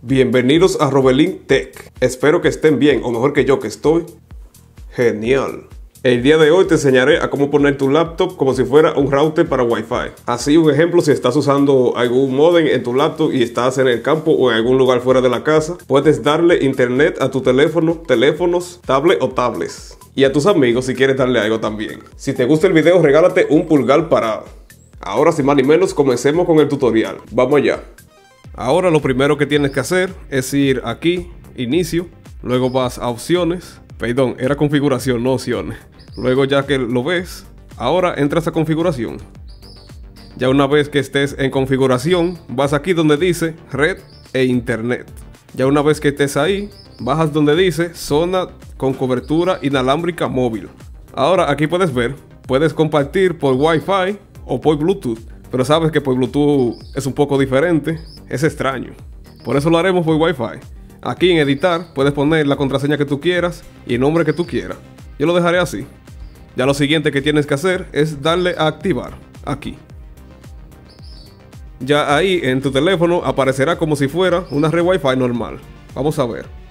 Bienvenidos a Robelín Tech. Espero que estén bien, o mejor que yo que estoy genial. El día de hoy te enseñaré a cómo poner tu laptop como si fuera un router para Wi-Fi. Así un ejemplo, si estás usando algún modem en tu laptop y estás en el campo o en algún lugar fuera de la casa, puedes darle internet a tu teléfono, teléfonos, tablet o tablets. Y a tus amigos si quieres darle algo también. Si te gusta el video, regálate un pulgar parado. Ahora sin más ni menos, comencemos con el tutorial. Vamos allá. Ahora lo primero que tienes que hacer es ir aquí, inicio, luego vas a opciones, perdón, era configuración, no opciones. Luego ya que lo ves, ahora entras a configuración. Ya una vez que estés en configuración, vas aquí donde dice red e internet. Ya una vez que estés ahí, bajas donde dice zona con cobertura inalámbrica móvil. Ahora aquí puedes ver, puedes compartir por Wi-Fi o por Bluetooth. Pero sabes que por Bluetooth es un poco diferente, es extraño. Por eso lo haremos por Wi-Fi. Aquí en editar puedes poner la contraseña que tú quieras y el nombre que tú quieras. Yo lo dejaré así. Ya lo siguiente que tienes que hacer es darle a activar, aquí. Ya ahí en tu teléfono aparecerá como si fuera una red Wi-Fi normal. Vamos a ver.